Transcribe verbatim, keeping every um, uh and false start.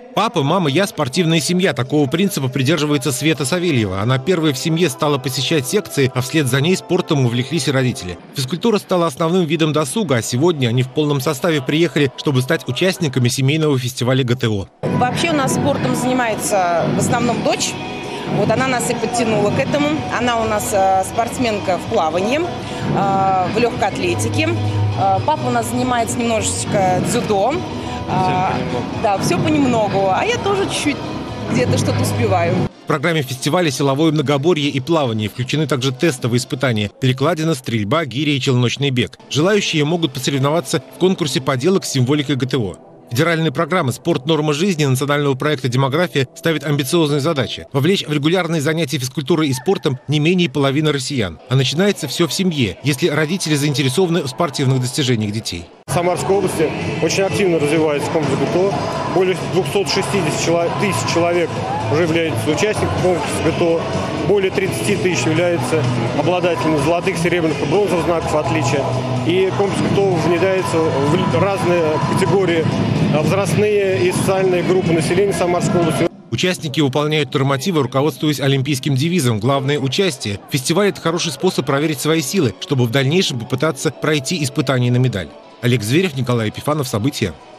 Папа, мама, я – спортивная семья. Такого принципа придерживается Света Савельева. Она первой в семье стала посещать секции, а вслед за ней спортом увлеклись и родители. Физкультура стала основным видом досуга, а сегодня они в полном составе приехали, чтобы стать участниками семейного фестиваля ГТО. Вообще у нас спортом занимается в основном дочь. Вот она нас и подтянула к этому. Она у нас спортсменка в плавании, в легкой атлетике. Папа у нас занимается немножечко дзюдо. А, да, все понемногу. А я тоже чуть-чуть где-то что-то успеваю. В программе фестиваля силовое многоборье и плавание. Включены также тестовые испытания: перекладина, стрельба, гиря и челночный бег. Желающие могут посоревноваться в конкурсе поделок с символикой ГТО. Федеральная программа «Спорт. Норма жизни» национального проекта «Демография» ставит амбициозные задачи – вовлечь в регулярные занятия физкультурой и спортом не менее половины россиян. А начинается все в семье, если родители заинтересованы в спортивных достижениях детей. В Самарской области очень активно развивается комплекс ГТО. Более двухсот шестидесяти тысяч человек уже являются участниками комплекса ГТО. Более тридцати тысяч являются обладателями золотых, серебряных и бронзовых знаков отличия. И комплекс ГТО внедряется в разные категории, возрастные и социальные группы населения Самарской области. Участники выполняют нормативы, руководствуясь олимпийским девизом «Главное – участие». Фестиваль – это хороший способ проверить свои силы, чтобы в дальнейшем попытаться пройти испытания на медаль. Олег Зверев, Николай Епифанов. События.